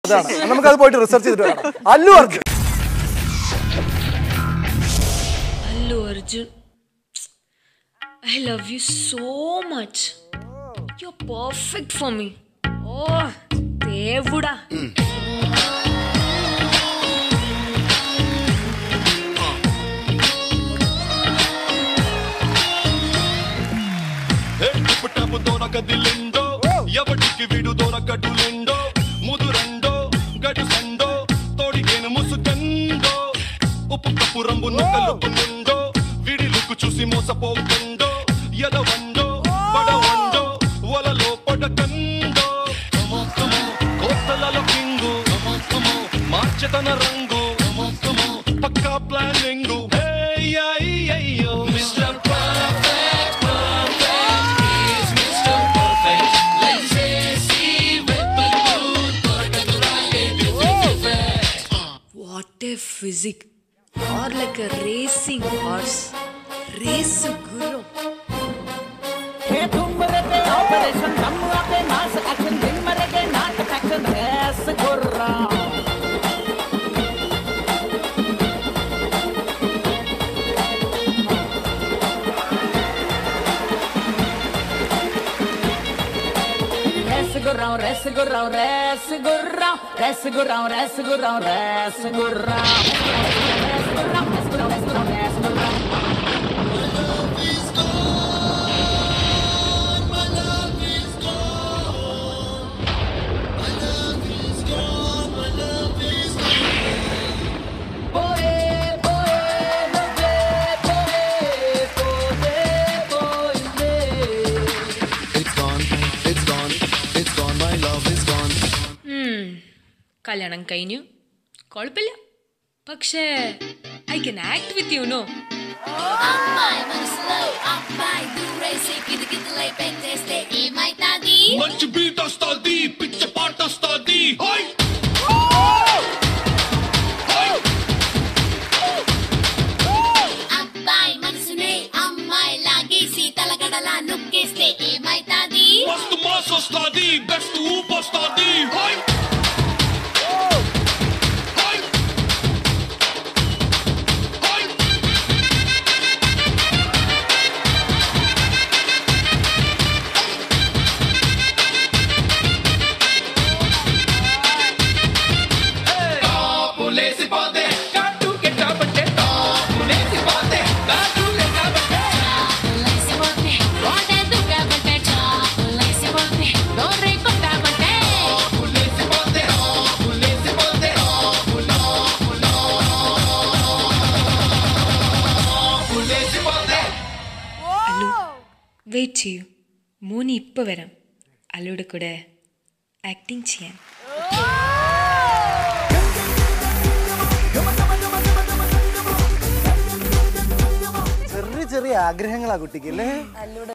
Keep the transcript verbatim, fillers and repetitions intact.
നമുക്ക് അത് പോയിട്ട് റിസർച്ച് ചെയ്തിട്ട് വരാം. Allu Arjun. Allu Arjun, I love you so much. You're perfect for me. Oh, Devuda. పుట్టపు దొరక దిలిండో ఎవడికి విడు దొరకటు లెండో ముదురండో గడు సండో తోడిగేను ముసుకండో ఉప్పు కప్పు రంగు నొక్కలుపు నుండో విడిలుకు చూసి మోసపోకండో ఎదవండో పడవండో వలలో పడకండో కోతలలో కింగు మార్చెతన రంగు పక్కా ప్లానింగు అయ్యో mister What a physique. Or like a racing horse. Race guru. Hey, tumre pe operation, namma pe mass action, din mare ke naat action, race gurra. Race gurra, race gurra, race gurra, race gurra, race gurra, race gurra. Race gurra, race gurra, race gurra, race gurra. കല്യാണം കഴിഞ്ഞു കുഴപ്പമില്ല പക്ഷേ I can act with you know అమ్మాయి మనసులో అబ్బాయి దూరేసి కిటికిటిలై పెట్టేస్తే ఏమైతాది మంచి beat వస్తాది పిచ్చ పాట వస్తాది హోయ్ అబ్బాయి మనసునే అమ్మాయి లాగేసి తలగడలా నొక్కేస్తే ఏమైతాది మస్తు మాస్ వస్తాది బెస్ట్ ఊప్ వస్తాది హోయ్ വെയിറ്റ് ചെയ്യൂ മോനി ഇപ്പോൾ വരാം അല്ലുടെ കൂടെ ആക്ടിങ് ചെയ്യാൻ ചെറിയ ചെറിയ ആഗ്രഹങ്ങളാ കുട്ടിക്ക് അല്ലേ?